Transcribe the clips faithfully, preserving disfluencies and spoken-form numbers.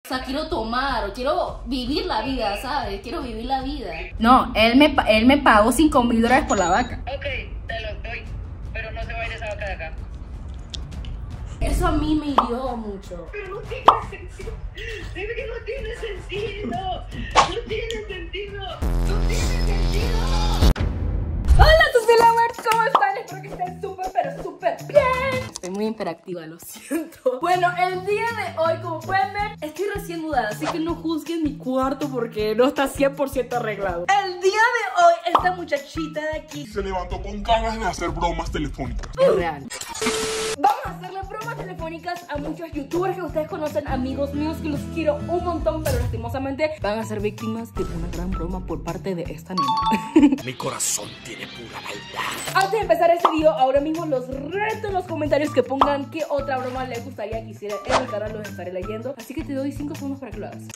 sea, quiero tomar o quiero vivir la vida, ¿sabes? Quiero vivir la vida. No, él me, él me pagó cinco mil dólares por la vaca. Ok, te los doy, pero no se va a ir esa vaca de acá. Eso a mí me hirió mucho. Pero no tiene sentido. Dime que no tiene sentido. No tiene sentido. No tiene sentido. Hola, tus lovers, ¿cómo están? Espero que estén súper, pero súper bien. Estoy muy hiperactiva, lo siento. Bueno, el día de hoy, como pueden ver, estoy recién mudada, así que no juzguen mi cuarto porque no está cien por ciento arreglado. El día de hoy, esta muchachita de aquí se levantó con ganas de hacer bromas telefónicas. Es real. Vamos a hacerle bromas telefónicas a muchos youtubers que ustedes conocen, amigos míos que los quiero un montón, pero lastimosamente van a ser víctimas de una gran broma por parte de esta nena. Mi corazón tiene pura maldad. Antes de empezar este video, ahora mismo los reto en los comentarios que pongan qué otra broma les gustaría que hiciera en el canal, los estaré leyendo. Así que te doy cinco segundos para que lo hagas.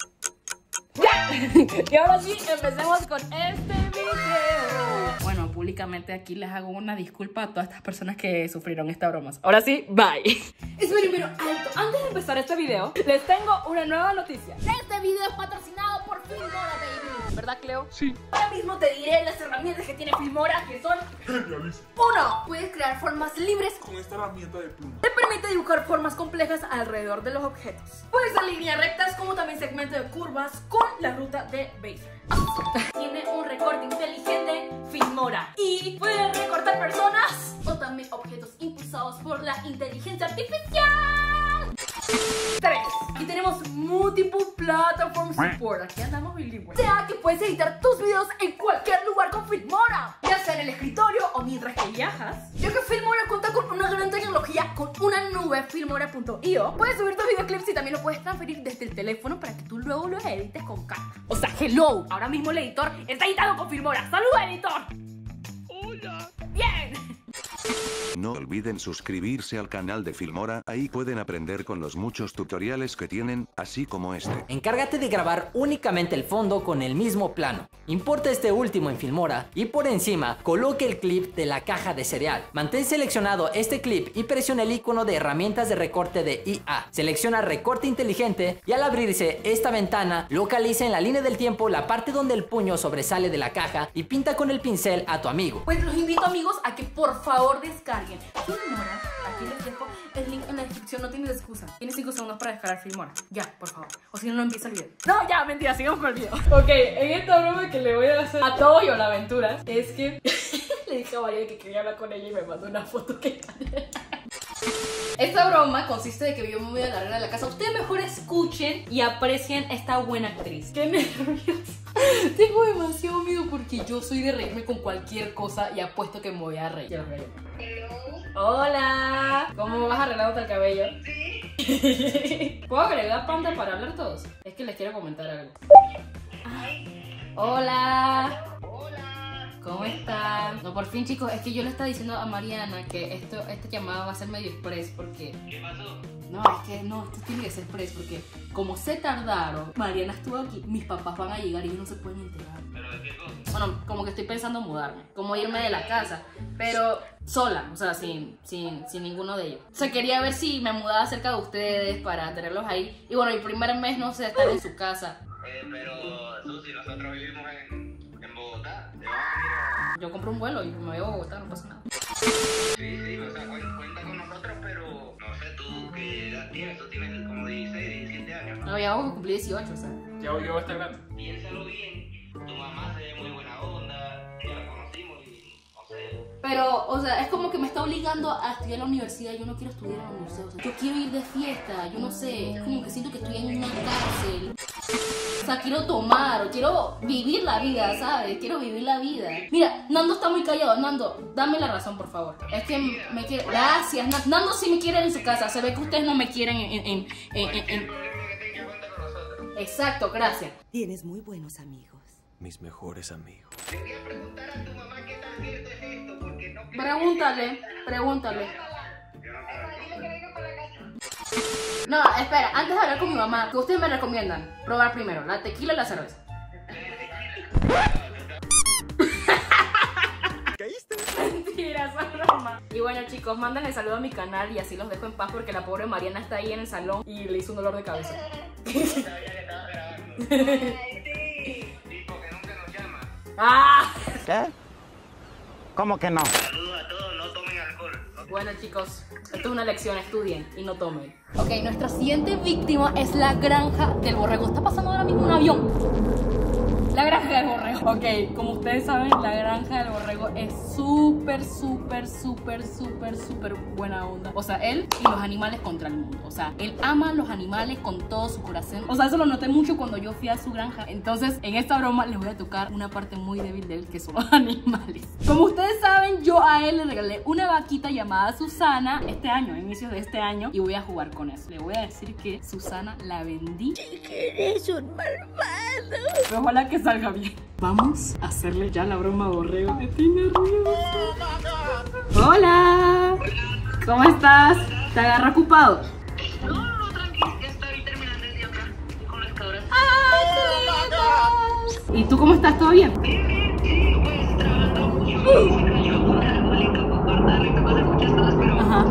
¡Ya! Y ahora sí, empecemos con este video. Bueno, públicamente aquí les hago una disculpa a todas estas personas que sufrieron esta broma. Ahora sí, bye. Esperen, pero alto, antes de empezar este video, les tengo una nueva noticia. Este video es patrocinado por Filmora, baby. ¿Verdad, Cleo? Sí. Ahora mismo te diré las herramientas que tiene Filmora, que son... Genialísimo. Uno, puedes crear formas libres. Con esta herramienta de pluma. Te permite dibujar formas complejas alrededor de los objetos. Puedes hacer líneas rectas como también segmentos de curvas con la ruta de Bezier. Tiene un recorte inteligente Filmora y puede recortar personas o también objetos impulsados por la inteligencia artificial. tres. Y tenemos Multiple Platform Support. Aquí andamos bilingües. O sea que puedes editar tus videos en cualquier lugar con Filmora, ya sea en el escritorio o mientras que viajas. Ya que Filmora cuenta con una gran tecnología, con una nube Filmora punto i o. Puedes subir tus videoclips y también lo puedes transferir desde el teléfono para que tú luego los edites con calma. O sea, hello, ahora mismo el editor está editado con Filmora. ¡Saluda, editor! Hola. ¡Bien! No olviden suscribirse al canal de Filmora, ahí pueden aprender con los muchos tutoriales que tienen, así como este. Encárgate de grabar únicamente el fondo con el mismo plano. Importa este último en Filmora y por encima coloque el clip de la caja de cereal. Mantén seleccionado este clip y presiona el icono de herramientas de recorte de I A. Selecciona recorte inteligente y al abrirse esta ventana, localiza en la línea del tiempo la parte donde el puño sobresale de la caja y pinta con el pincel a tu amigo. Pues los invito, amigos, a que por favor descarguen Filmora. Aquí les dejo el link en la descripción, no tienes excusa. Tienes cinco segundos para descargar Filmora. Ya, por favor. O si no, no empieza el video. No, ya, mentira, sigamos con el video. Ok, en esta broma que le voy a hacer a todo yo la aventura es que le dije a María que quería hablar con ella y me mandó una foto que Esta broma consiste de que yo me voy a largar de la casa. Ustedes mejor escuchen y aprecien esta buena actriz. Qué nervioso. Tengo demasiado miedo porque yo soy de reírme con cualquier cosa y apuesto que me voy a reír. Hola. ¿Cómo vas arreglándote el cabello? Sí. ¿Puedo agregar pantalla para hablar todos? Es que les quiero comentar algo. Hola. Hola. ¿Cómo están? No, por fin, chicos, es que yo le estaba diciendo a Mariana que esto, esta llamada va a ser medio express porque... ¿Qué pasó? No, es que no, esto tiene que ser express porque como se tardaron, Mariana estuvo aquí, mis papás van a llegar y ellos no se pueden enterar. ¿Pero de qué cosa? Bueno, como que estoy pensando en mudarme, como irme de la casa, pero sola, o sea, sin, sin, sin ninguno de ellos. O sea, quería ver si me mudaba cerca de ustedes para tenerlos ahí. Y bueno, el primer mes no sé, estar en su casa. Eh, pero, Susi, nosotros vivimos en, en Bogotá. ¿Te vas a ir a...? Yo compro un vuelo y me voy a Bogotá, no pasa nada. Sí, sí, o sea, cu- cuenta con nosotros, pero no sé tú qué edad tienes. Tú tienes como dieciséis, diecisiete años. No, ya voy a cumplir dieciocho, o sea. Ya yo voy a estar grande. Piénsalo bien. Tu mamá se ve muy buena onda. Ya la conocimos y no sé. Pero, o sea, es como que me está obligando a estudiar en la universidad. Yo no quiero estudiar en la universidad, o sea, yo quiero ir de fiesta, yo no sé. Es como que siento que estoy en una cárcel. O sea, quiero tomar, o quiero vivir la vida, ¿sabes? Quiero vivir la vida. Mira, Nando está muy callado. Nando, dame la razón, por favor. Es que me quiere... Gracias, Na- Nando sí me quiere en su casa. Se ve que ustedes no me quieren en... en, en, en, en- en- problema que tenga cuenta con nosotros. Exacto, gracias. Tienes muy buenos amigos. Mis mejores amigos. Te voy a preguntar a tu mamá qué tan cierto es esto, porque no creo Pregúntale, pregúntale. que... Yo no creo. No, espera, antes de hablar con mi mamá, ¿qué ustedes me recomiendan? Probar primero, la tequila y la cerveza. Mentira, esa broma. Y bueno, chicos, mándenle saludo a mi canal y así los dejo en paz porque la pobre Mariana está ahí en el salón y le hizo un dolor de cabeza. Está bien, ¡Ah! ¿Qué? ¿Cómo que no? Saludos a todos, no tomen alcohol. Bueno, chicos, esto es una lección, estudien y no tomen. Ok, nuestra siguiente víctima es la granja del borrego. Está pasando ahora mismo un avión. La granja del borrego. Ok, como ustedes saben, la granja del borrego es súper, súper, súper, súper, súper buena onda. O sea, él y los animales contra el mundo. O sea, él ama a los animales con todo su corazón. O sea, eso lo noté mucho cuando yo fui a su granja. Entonces, en esta broma les voy a tocar una parte muy débil de él, que son los animales. Como ustedes saben, yo a él le regalé una vaquita llamada Susana este año, a inicios de este año, y voy a jugar con eso. Le voy a decir que Susana la vendí. Eres un malvado. Pero ojalá que salga bien. Vamos a hacerle ya la broma a borrego. Estoy nerviosa. Hola. ¿Cómo estás? ¿Te agarra ocupado? No, no, no, tranquilo, ya estoy terminando el día acá con las cabras. ¿Y tú cómo estás? ¿Todo bien? Bien, bien, sí, pues trabajando mucho. Se cayó un árbol y tocó cortarlo y tocó hacer muchas cosas, pero Ajá.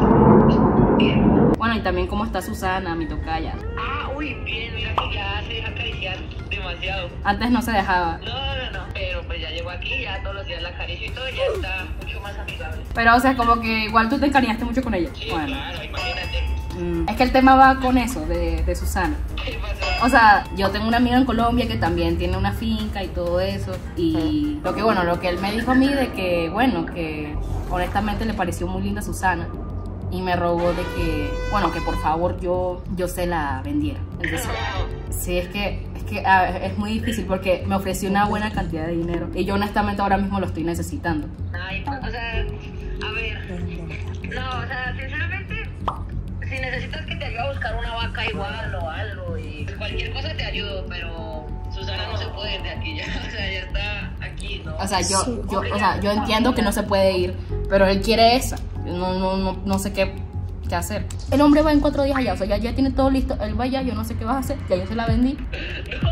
bien. Bueno, y también cómo está Susana, mi tocaya. Ah, uy, bien, mira que ya se deja acariciar demasiado. Antes no se dejaba. No, no, no, pero pues ya llegó aquí, ya todos los días la acaricio y todo, ya está mucho más amigable. Pero, o sea, como que igual tú te encariñaste mucho con ella. Sí, Bueno. claro, imagínate. Mm, es que el tema va con eso, de, de Susana. ¿Qué pasó? O sea, yo tengo una amiga en Colombia que también tiene una finca y todo eso. Y lo que, bueno, lo que él me dijo a mí de que, bueno, que honestamente le pareció muy linda Susana. Y me rogó de que, bueno, que por favor yo, yo se la vendiera. Entonces, sí, es que, es que a ver, es muy difícil porque me ofreció una buena cantidad de dinero. Y yo honestamente ahora mismo lo estoy necesitando. Ay, pues, o sea, a ver. No, o sea, sinceramente, si necesitas que te ayude a buscar una vaca igual o algo, y cualquier cosa te ayudo, pero Susana no se puede ir de aquí ya, o sea, ya está aquí, ¿no? O sea, yo, yo, o sea, yo entiendo que no se puede ir, pero él quiere esa. No, no, no, no sé qué, qué hacer. El hombre va en cuatro días allá, o sea, ya, ya tiene todo listo. Él va allá, yo no sé qué vas a hacer, ya yo se la vendí. No,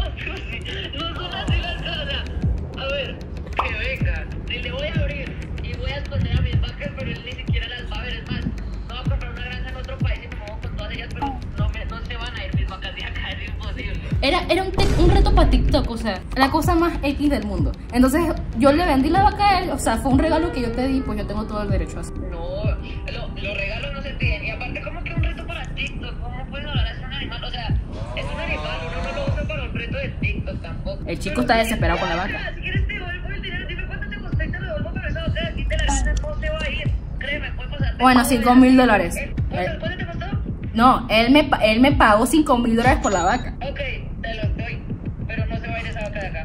no son así las cosas. A ver, que venga, y le voy a abrir y voy a esconder a mis vacas, pero él ni siquiera las va a ver. Es más, no va a comprar una granja en otro país y me muevo con todas ellas, pero no, me, no se van a ir mis vacas de acá, es imposible. Era, era un, te- un reto para TikTok, o sea, la cosa más X del mundo. Entonces, yo le vendí la vaca a él, o sea, fue un regalo que yo te di, pues yo tengo todo el derecho a hacer. No, lo, los regalos no se piden. Y aparte, como que un reto para TikTok, ¿cómo puedes hablar a un animal? O sea, es un animal, uno no lo usa para un reto de TikTok tampoco. El chico está desesperado con la vaca. Si quieres te devuelvo el dinero, dime cuánto te costó y te lo devuelvo, pero esa vaca de aquí te la ganas, no se va a ir. Créeme, puede pasar. Bueno, cinco mil dólares. ¿Cuánto, ¿Cuánto te costó? No, él me, pa- él me pagó cinco mil dólares por la vaca. Ok, te los doy, pero no se va a ir esa vaca de acá.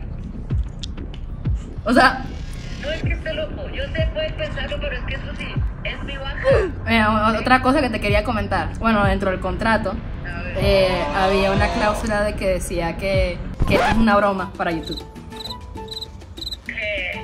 O sea, No es que esté loco, yo sé, puedes pensarlo, pero es que eso sí, es mi vaca. eh, o- otra cosa que te quería comentar. Bueno, dentro del contrato A ver. eh, había una cláusula de que decía que, que esto es una broma para YouTube. ¿Qué?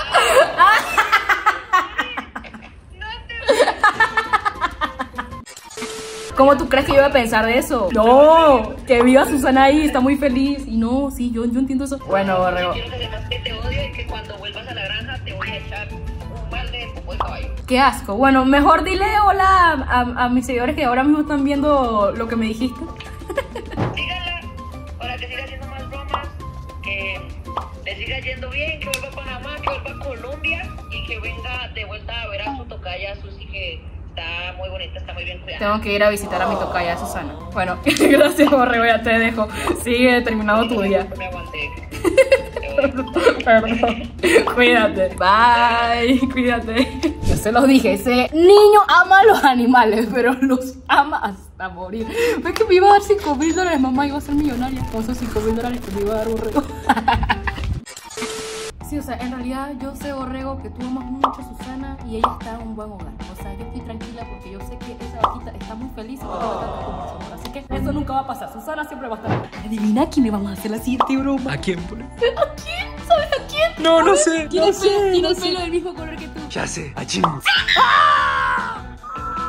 ¿Cómo tú crees que yo iba a pensar de eso? No, que viva Susana ahí, está muy feliz. Y no, sí, yo, yo entiendo eso. Bueno, Borrego, Quiero que sepas que te odio y que cuando vuelvas a la granja te voy a echar un balde de popó de caballo. qué asco. Bueno, mejor dile hola a, a, a mis seguidores que ahora mismo están viendo lo que me dijiste. Síganla para que siga haciendo más bromas, que le siga yendo bien, que vuelva a Panamá, que vuelva a Colombia y que venga de vuelta a ver a su tocaya Susi, que está muy bonita, está muy bien cuidada. Tengo que ir a visitar a mi tocaya Susana. Bueno, gracias, Borrego, ya te dejo. Sigue terminado tu día. Me aguanté. Perdón. Cuídate. Bye. Cuídate. Yo se los dije, ese niño ama a los animales, pero los ama hasta morir. ¿Ves que me iba a dar cinco mil dólares? Mamá iba a ser millonaria con esos cinco mil dólares que me iba a dar Borrego. Sí, o sea, en realidad yo sé, Borrego, que tú amas mucho a Susana y ella está en un buen hogar. O sea, yo estoy tranquila porque yo sé que esa vaquita está muy feliz y va a tratar como su amor. Así que eso nunca va a pasar. Susana siempre va a estar ahí. Adivina a quién le vamos a hacer la siguiente broma. ¿A quién? Pone? ¿A quién? ¿Sabes a quién? No, no sé. Tiene No el pelo, sé. tiene No el sé. pelo del mismo color que tú. Ya sé. A Jim. No,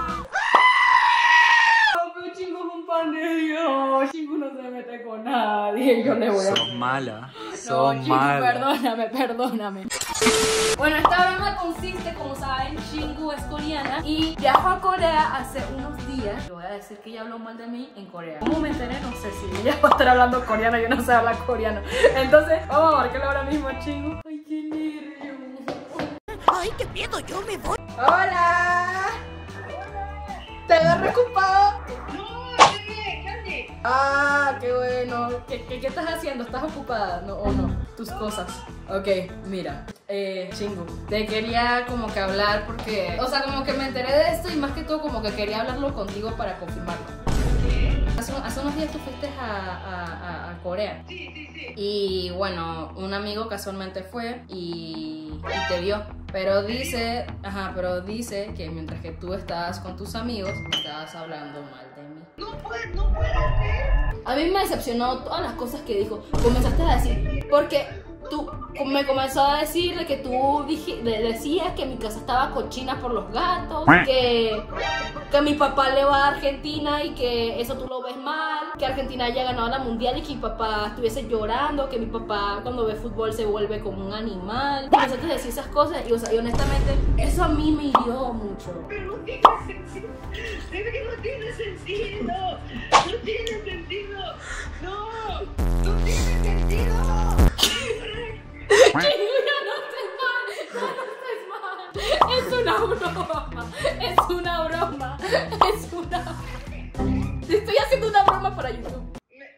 pero Chingo es un pan de Dios. Chingo no se mete con nadie. dije yo le voy a... Son mala. No, Son Chingu, mala. perdóname, perdóname. Bueno, esta broma consiste, como saben, Chingu es coreana y viajó a Corea hace unos días. Le voy a decir que ella habló mal de mí en Corea. ¿Cómo me enteré? No sé si ella va a estar hablando coreano, yo no sé hablar coreano. Entonces, vamos a marcarle ahora mismo a Chingu. Ay, qué nervio. Ay, qué miedo, yo me voy. Hola. ¿Te agarré ocupado? No, ¿qué? ¿Qué haces? Ah, qué bueno. ¿Qué, qué, qué estás haciendo? ¿Estás ocupada? ¿No o no? Tus cosas. Ok, mira, eh, Chingu, te quería como que hablar porque, o sea, como que me enteré de esto y más que todo como que quería hablarlo contigo para confirmarlo. Hace, hace unos días tú fuiste a, a, a, a Corea. Sí, sí, sí. Y bueno, un amigo casualmente fue y, y te vio. Pero dice, ajá, pero dice que mientras que tú estabas con tus amigos, me estabas hablando mal de mí. No puede, no puede ser. A mí me decepcionó todas las cosas que dijo. Comenzaste a decir, porque tú me comenzó a decir de que tú dije, de, decías que mi casa estaba cochina por los gatos, que, que mi papá le va a Argentina y que eso tú lo ves mal, que Argentina haya ganado la mundial y que mi papá estuviese llorando, que mi papá cuando ve fútbol se vuelve como un animal. Comenzaste a decir esas cosas y, o sea, y honestamente eso a mí me hirió mucho. Pero no tiene sentido. Es que no tiene sentido. No tiene sentido. No. No tiene sentido. Ya no estés mal, ya no estés mal. Es una broma, es una broma, es una... Estoy haciendo una broma para YouTube.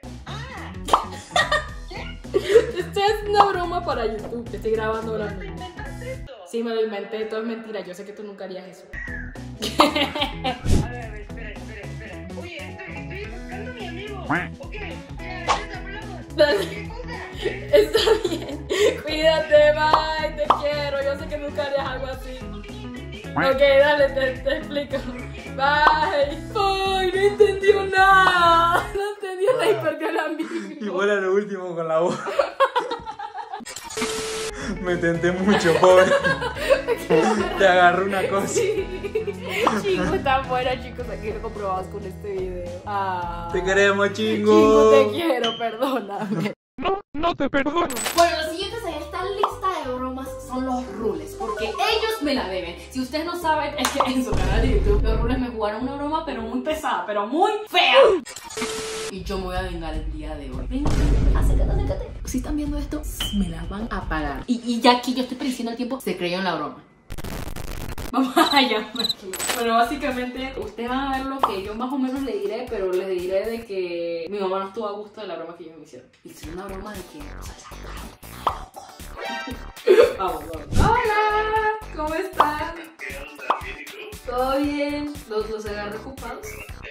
Estoy haciendo una broma para YouTube, te estoy grabando ahora mismo. Sí, me lo inventé, todo es mentira, yo sé que tú nunca harías eso. A ver, a ver, espera, espera, espera. Oye, estoy, estoy buscando a mi amigo. Ok, ya, ya hablamos. Dale. ¿Qué cosa? Está bien, cuídate, bye, te quiero, yo sé que nunca harías algo así. Ok, dale, te, te explico. Bye. Ay, no entendió nada. No entendió nada y perdió el amigo. Igual a lo último con la voz. Me tenté mucho, pobre. Te agarró una cosa. Chingu está afuera, chicos, aquí lo comprobamos con este video. Ah. Te queremos, Chingu. Chingu, te quiero, perdóname. No, no te perdono. Bueno, los siguientes en esta lista de bromas son los rules, porque ellos me la deben. Si ustedes no saben, es que en su canal de YouTube los rules me jugaron una broma, pero muy pesada, pero muy fea. Y yo me voy a vengar el día de hoy. Ven, ven, acércate, acércate. Si están viendo esto, me la van a pagar. Y, y ya aquí yo estoy prediciendo el tiempo, se creyó en la broma. Vamos allá. Bueno, básicamente ustedes van a ver lo que yo más o menos le diré, pero les diré de que mi mamá no estuvo a gusto de la broma que ellos me hicieron. Hicieron una broma de que, o sea, vamos, vamos. Hola, ¿cómo están? ¿Todo bien? ¿Los, los agarré ocupados?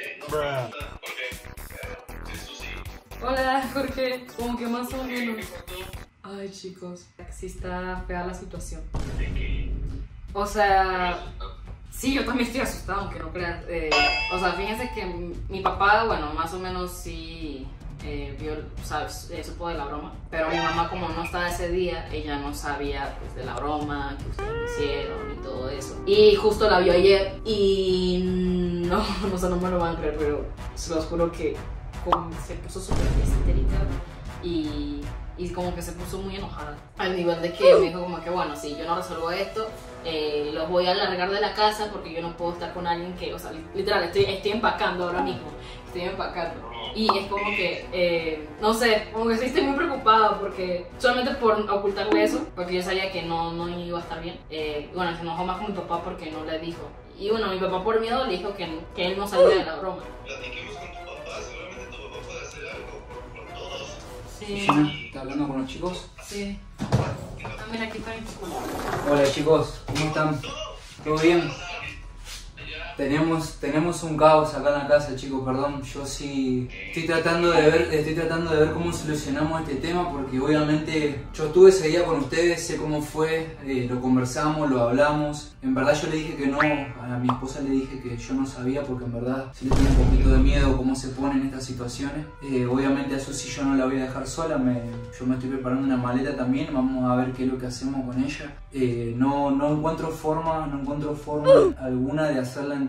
Hola, Jorge. Como que más o menos. Ay, chicos, sí está fea la situación. O sea, sí, yo también estoy asustada, aunque no creas. Eh, o sea, fíjense que mi, mi papá, bueno, más o menos sí eh, vio, o sea, eh, supo de la broma. Pero mi mamá, como no estaba ese día, ella no sabía pues, de la broma que ustedes me hicieron y todo eso. Y justo la vio ayer y no, no sé, no me lo van a creer, pero se los juro que como, se puso súper histérica y... y como que se puso muy enojada. Al nivel de que me dijo como que bueno, si yo no resuelvo esto, eh, los voy a largar de la casa porque yo no puedo estar con alguien que, o sea, literal, estoy, estoy empacando ahora mismo. Estoy empacando. Y es como que, eh, no sé, como que sí estoy muy preocupada porque solamente por ocultarle eso, porque yo sabía que no, no iba a estar bien. Eh, bueno, se enojó más con mi papá porque no le dijo. Y bueno, mi papá por miedo le dijo que, que él no sabía de la broma. Platiquemos con tu papá, seguramente tu papá puede hacer algo por, por todos. Sí. ¿Estás hablando con los chicos? Sí. Ah, mira, aquí está mi chico. Hola chicos, ¿cómo están? ¿Todo bien? Tenemos, tenemos un caos acá en la casa, chicos, perdón. Yo sí estoy tratando de ver, estoy tratando de ver cómo solucionamos este tema, porque obviamente yo estuve ese día con ustedes, sé cómo fue, eh, lo conversamos, lo hablamos. En verdad yo le dije que no, a mi esposa le dije que yo no sabía, porque en verdad sí le tengo un poquito de miedo cómo se pone en estas situaciones. Eh, obviamente a Susi yo no la voy a dejar sola, me, yo me estoy preparando una maleta también, vamos a ver qué es lo que hacemos con ella. Eh, no, no encuentro forma, no encuentro forma alguna de hacerla entrar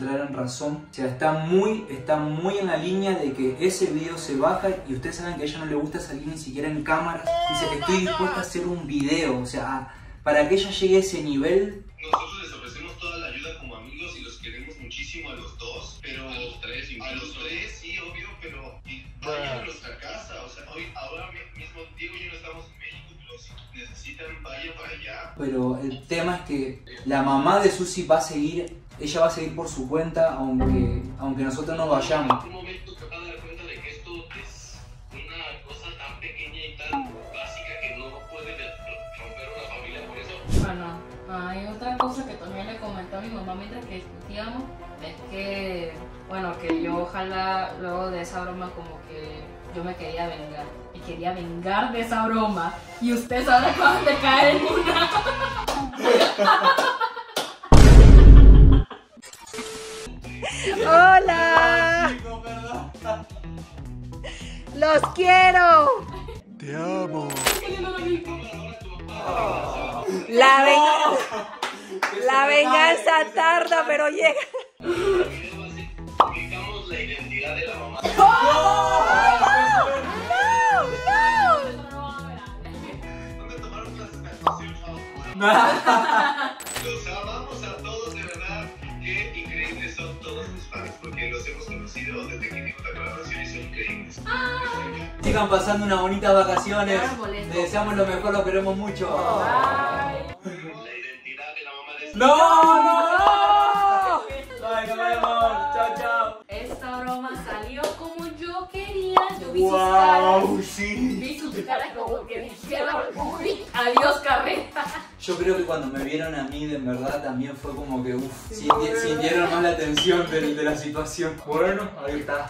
entrar en razón. O sea, está muy, está muy en la línea de que ese video se baja y ustedes saben que a ella no le gusta salir ni siquiera en cámaras. Dice, estoy dispuesta a hacer un video, o sea, para que ella llegue a ese nivel. Nosotros les ofrecemos toda la ayuda como amigos y los queremos muchísimo a los dos, pero a los tres, a los tres sí, obvio, pero vayan a nuestra casa, o sea, hoy, ahora mismo Diego y yo no estamos en México, pero si necesitan vayan para allá. Pero el tema es que la mamá de Susi va a seguir, ella va a seguir por su cuenta, aunque, aunque nosotros no vayamos. En un momento te vas a dar cuenta de que esto es una cosa tan pequeña y tan básica que no puede romper una familia por eso. Bueno, hay otra cosa que también le comentó a mi mamá mientras que discutíamos, es que, bueno, que yo ojalá luego de esa broma como que yo me quería vengar, y quería vengar de esa broma, y ustedes ahora acaban de caer en una. ¡Hola! ¡Los quiero! Te amo. La venganza, la venganza tarda, pero llega. Ubicamos la identidad de la mamá. ¿Dónde tomaron clases de actuación, chavos? Los amamos a todos, de verdad. Qué increíbles son todos sus fans, porque los hemos conocido desde que hicimos la colaboración y son increíbles. Sigan pasando unas bonitas vacaciones. Ahora molesto. Les deseamos lo mejor, lo queremos mucho. La identidad de la mamá de ¡No, no, no! Ay, nos vemos. Chao, chao. Esta broma salió como yo quería, yo vi sus caras, Wow, sí. vi sus caras como que dijeron, uy, adiós carreta. Yo creo que cuando me vieron a mí, de verdad, también fue como que, uff, sinti- sintieron más la tensión de, de la situación. Bueno, ahí está.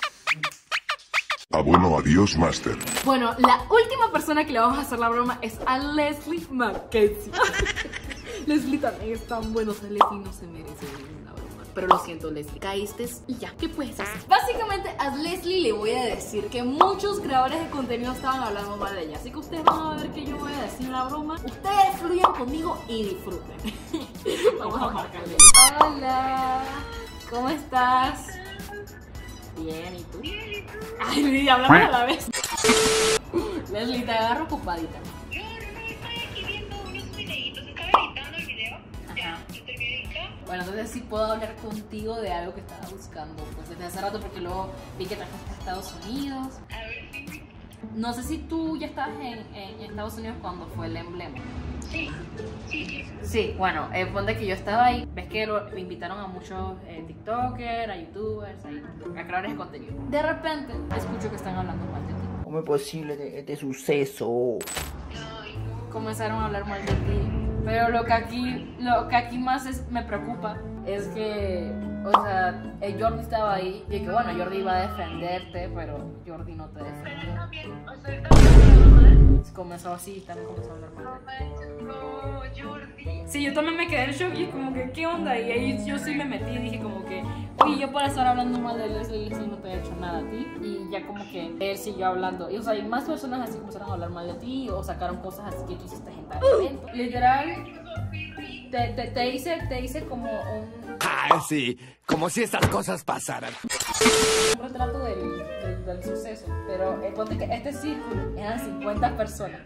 Ah, bueno, adiós, Master. Bueno, la última persona que le vamos a hacer la broma es a Leslie Mackenzie. Leslie también es tan bueno, o sea, Leslie no se merece una broma. Pero lo siento, Leslie, caíste y ya, ¿qué puedes hacer? Básicamente a Leslie le voy a decir que muchos creadores de contenido estaban hablando mal de ella. Así que ustedes van a ver que yo voy a decir una broma. Ustedes fluyan conmigo y disfruten. Vamos a marcarle. Hola, ¿cómo estás? Bien, ¿y tú? Ay, Lidia, hablamos a la vez. Leslie, te agarro ocupadita. Yo no estoy aquí viendo unos videitos, estaba editando el video. Ya, yo terminé de editar. Bueno, entonces sí puedo hablar contigo de algo que estaba buscando pues desde hace rato, porque luego vi que trabajaste a Estados Unidos. A ver, sí. No sé si tú ya estabas en, en Estados Unidos cuando fue el emblema. Sí, sí, sí. Sí, bueno, eh, ponte que yo estaba ahí. Ves que lo, me invitaron a muchos eh, TikTokers, a YouTubers, a, a creadores de contenido. De repente escucho que están hablando mal de ti. ¿Cómo es posible de este suceso? Ay, no. Comenzaron a hablar mal de ti. Pero lo que aquí, lo que aquí más es, me preocupa es que, o sea, el Jordi estaba ahí y que bueno, Jordi iba a defenderte, pero Jordi no te Pero defendió. también, o sea, también Comenzó así, también comenzó a hablar mal. no, Jordi. Sí, yo también me quedé en shock y es como que, ¿qué onda? Y ahí yo sí me metí y dije como que, oye, yo por estar hablando mal de Leslie, Leslie no te he hecho nada a ti. Y ya como que él siguió hablando. Y o sea, y más personas así comenzaron a hablar mal de ti o sacaron cosas así que tú hiciste en tal evento. Literal, te, te, te hice, te hice como un, Ah, sí, como si estas cosas pasaran. un retrato del, del, del suceso. Pero eh, ponte que este círculo eran cincuenta personas.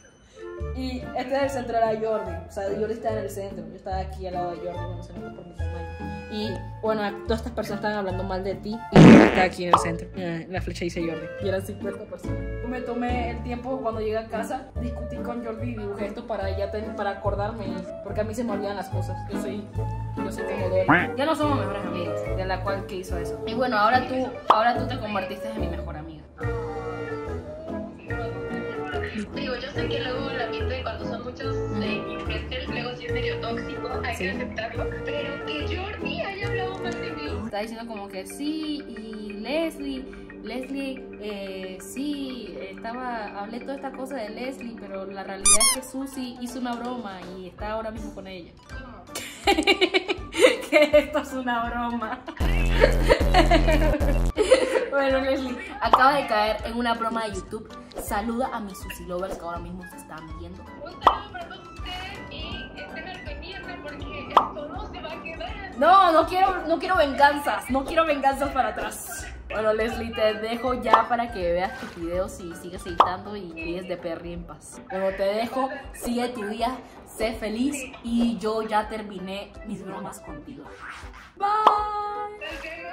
Y este del centro era Jordi. O sea, Jordi estaba en el centro. Yo estaba aquí al lado de Jordi. Bueno, se nota por mi tamaño. Y bueno, todas estas personas estaban hablando mal de ti. Y yo estaba aquí en el centro. Eh, la flecha dice Jordi. Y eran cincuenta personas. Me tomé el tiempo cuando llegué a casa. Discutí con Jordi y dibujé esto para ya ten, para acordarme. Porque a mí se me olvidan las cosas. Yo soy. Yo soy como Dory. Ya no somos mejores amigos. De la cual que hizo eso. Y bueno, ahora tú, ahora tú te convertiste en mi mejor amiga. Digo, yo sé que luego el ambiente cuando son muchos eh, influencers, luego sí es medio tóxico, hay Sí. que aceptarlo. Pero que Jordi haya hablado mal de mí. Está diciendo como que sí, y Leslie, Leslie, eh, sí, estaba, hablé toda esta cosa de Leslie, pero la realidad es que Susi hizo una broma y está ahora mismo con ella. Que esto es una broma. Bueno, Leslie, acaba de caer en una broma de YouTube. Saluda a mis Susi Lovers que ahora mismo se están viendo. Un saludo para todos ustedes y estén al pendiente porque esto no se va a quedar. No, no quiero, no quiero venganzas. No quiero venganzas para atrás. Bueno, Leslie, te dejo ya para que veas tus videos y sigas editando y vives de perri en paz. Bueno, te dejo, sigue tu día, sé feliz y yo ya terminé mis bromas contigo. Bye.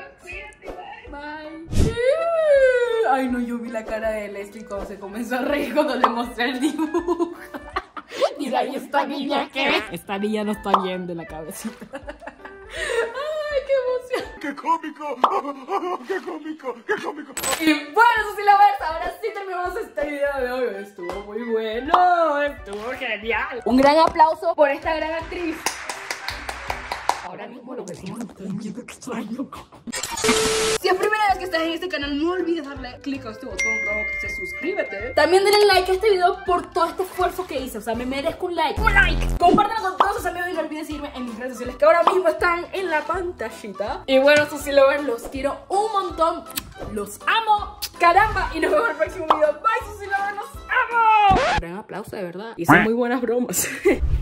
Bye. Ay, no, yo vi la cara de Leslie cuando se comenzó a reír cuando le mostré el dibujo. Mira, ¿y esta niña qué? Esta niña no está bien de la cabecita. ¡Ay, qué emoción! ¡Qué cómico! ¡Qué cómico! ¡Qué cómico! Y bueno, Susi Lovers, ahora sí terminamos este video de hoy. Estuvo muy bueno, estuvo genial. Un gran aplauso por esta gran actriz. Ahora mismo lo vecinos me están viendo extraño. Si es primera vez que estás en este canal, no olvides darle click a este botón rojo que dice suscríbete. También denle like a este video por todo este esfuerzo que hice. O sea, me merezco un like. ¡Un like! Compártanlo con todos sus amigos y no olviden seguirme en mis redes sociales que ahora mismo están en la pantallita. Y bueno, Susi Lovers, los quiero un montón. Los amo. ¡Caramba! Y nos vemos en el próximo video. Bye, Susi Lovers, los amo. Un gran aplauso, de verdad. Hice muy buenas bromas.